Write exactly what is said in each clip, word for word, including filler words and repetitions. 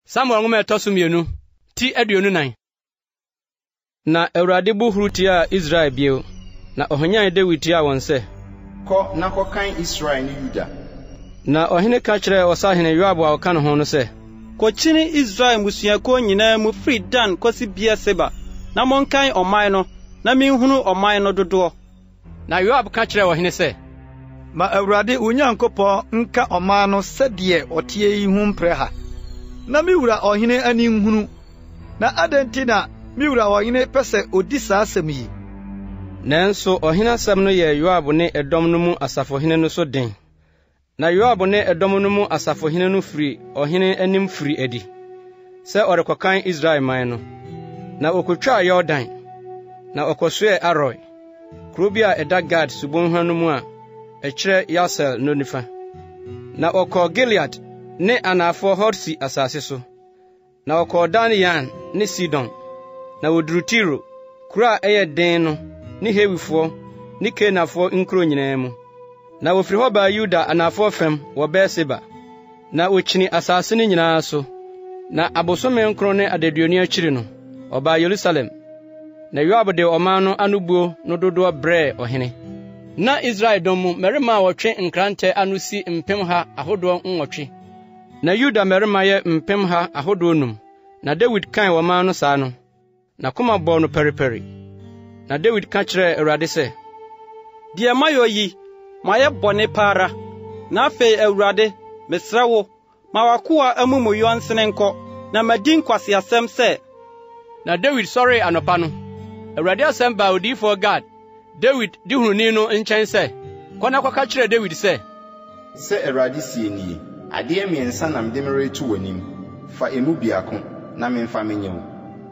Samuel ngoma etoso mienu ti aduonu nan. Na Awurade bu huru tia Israel bio, na ohonyan David tia won se ko na ko kan Israel ni Juda. Na ohene ka kire osahene Yoab a oka no ho no se ko chini Israel musua ko nyina mu firi Dan kosi Beer-Seba na monkan oman no na minhunu oman no dodo. Na Yoab ka kire ohene se ma Awurade Onyankopɔn nka oman no sɛdeɛ ɔtie yi hu mpreha na miwura ohene ani nhunu na adenti na miwura ohene pese odi saa asɛm yi. Nanso ohene asɛm no yɛ Yoab ne ɛdɔm no mu asafohene no so den. Na Yoab ne ɛdɔm no mu asafohene no firi ohene anim firi adi sɛ ɔrekɔkan Israel man no. Na okotwa Yordan na ɔkɔsoɛ Aroi kuro bi a ɛda Gad subonhwa no mu a ɛkyerɛ Yasel no nifa. Na ɔkɔ Gilead ne anafo Horsi asase so. Na ɔkɔ Dan Yan ne Sidon. Na woduru Tiro kuro a ɛyɛ den no ne Hewifo ne Kenafo nkuro nyinaa mu. Na wofiri hɔ ba Yuda anafo fam wɔ Beer-Seba. Na wokyini asase ne nyinaa so. Na abosome nkro ne adaduoni akyiri no ɔba Yerusalem. Na Yoab de ɔman no anubuo no dodo brɛ ɔhene. Na Israel dom mu mmarima a wɔtwe nkrantɛ anu si mpem ha ahodoɔ nwɔtwe. Na Yuda mmarima yɛ mpem ha ahodoɔ num. Na David kan ɔman no saa no. Na koma bɔ no periperi. Na David ka kyerɛ Awurade sɛ, "Die mayo yi, mayɛ bɔne para. Na afei Awurade, mesrɛ wo, ma wakoa amumuyɔ nsene nkɔ, na madin kwase asɛm sɛ." Na David sɔre anɔpa no. Awurade asɛm ba odiyifo Gad, David di hununi no nkyɛn sɛ, "Kɔna kɔka kyerɛ David sɛ, sɛ Awurade sie nie, adeɛ miɛnsa na mede mereto w'anim. Fa emu biako na memfa menye wo."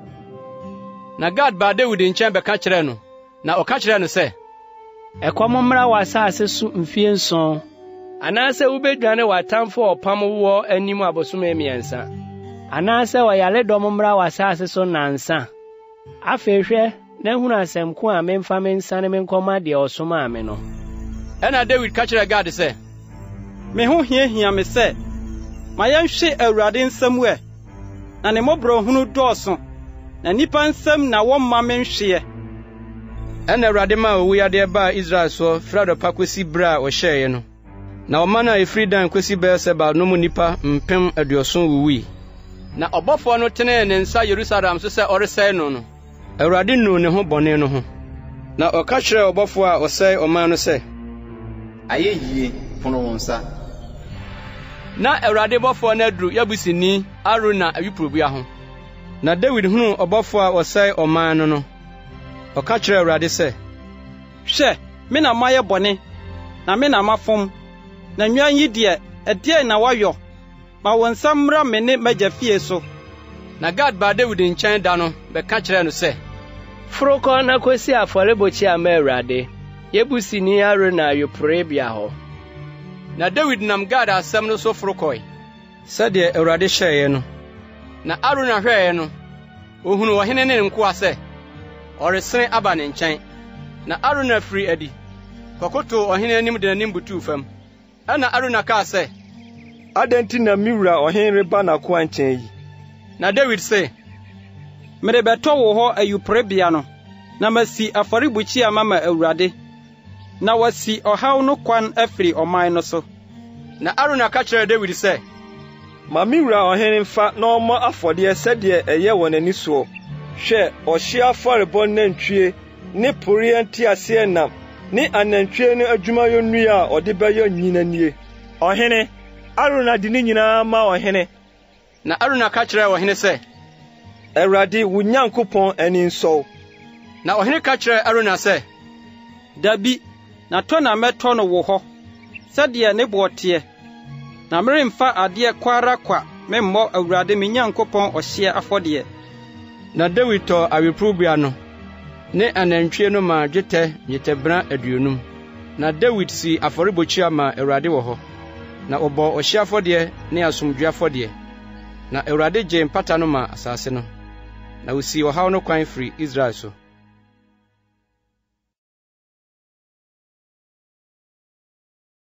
Na Gad ba David nkyɛn bɛka kyerɛ no, na ɔka kyerɛ no sɛ, "Ɛkɔm mmra w'asase so mfie nson, anaasɛ wobedwane w'atamfo ɔpam wɔ anim abosome miɛnsa, anaasɛ wɔyale dɔm mmra w'asase so nansa. Afei hwɛ na hunu asɛm ko a memfa mensane menkɔma deɛ ɔsoma me no." Ɛna David ka kyerɛ Gad sɛ, "Me ho hiahia me sɛ, ma yɛnhwe Awurade nsɛm ɛ, na ne mmɔborɔ hunu dɔɔso, na nipa nsɛm na wɔmma menhweɛ." Ɛna Awurade ma owuyade ba Israel so frado pa kwesi bra ɔhyɛe no. Na ɔma na efiri Dan kwesi Beer-Seba no mu nipa mpem aduɔson wuwi. Na ɔbɔfo no tenee ne nsa Yerusalem so sɛ ɔresɛe no no. Awurade nu ne ho bɔne no ho. Na ɔka kyerɛ ɔbɔfo a ɔsɛe ɔman no sɛ, "Ayɛ yie, pono wo nsa." Na Awurade bɔfo no aduru Yabusini Aruna awiporobea ho. Na David hunu ɔbɔfo a ɔsɛe ɔman no no. Ɔka kyerɛ Awurade sɛ, "Hwɛ, me na mayɛ bɔne, na me na mafom, na nwan yi deɛ, ɛdeɛ na wayɔ, ma wo nsa mmra me ne magya fie so." Na Gad ba David nkyɛn da no bɛka kyerɛ no sɛ, "Forokɔ na kosi afɔrebɔkyi ama Awurade, Yebusini Aruna awiporobea hɔ." Na David nam Gad asɛm no so forokɔe, sɛdeɛ Awurade hyɛeɛ no. Na Aruna hwɛeɛ no, ohunu ɔhene ne nkoa sɛ ɔresene aba ne nkyɛn. Na Aruna firi adi, kɔkoto ɔhene anim de n'anim butuu fam. Ɛna Aruna kaa sɛ, "Adenti na miwura ɔhene reba n'akoa nkyɛn yi?" Na David sɛ, "Mede bɛtɔ wo hɔ awiporobea no, na masi afɔrebɔkyi ama ma Awurade, na wasi ɔhaw no kwan afiri ɔman no so." Na Aruna ka kyerɛ David sɛ, "Ma miwura ɔhene mfa na ɔmmɔ afɔdeɛ sɛdeɛ ɛyɛ wɔ n'ani soɔ. Hwɛ, ɔhye afɔrebɔ nantwie ne poriɛ nteaseɛ nam ne anantwie no adwumayɛ nnua a ɔde bɛyɛ nyina nie. Ɔhene, Aruna de ne nyinaa ma ɔhene." Na Aruna ka kyerɛ ɔhene sɛ, "Awurade wo Nyankopɔn ani nsɔw." Na ɔhene ka kyerɛ Aruna sɛ, "Dabi, na tɔ na mɛtɔ no wo hɔ, sɛdeɛ ne boɔ teɛ, na meremfa adeɛ kwara kwa memmɔ Awurade me Nyankopɔn ɔhyeɛ afɔdeɛ." Na David tɔ awiporobea no ne anantwie no ma dwetɛ nyetɛbena aduonum. Na David si afɔrebɔkyi ama Awurade wɔ hɔ. Na ɔbɔ ɔhyeɛ afɔdeɛ ne asomdwoe afɔdeɛ. Na Awurade gye mpata no ma asase no. Na osi ɔhaw no kwan firi Israel so.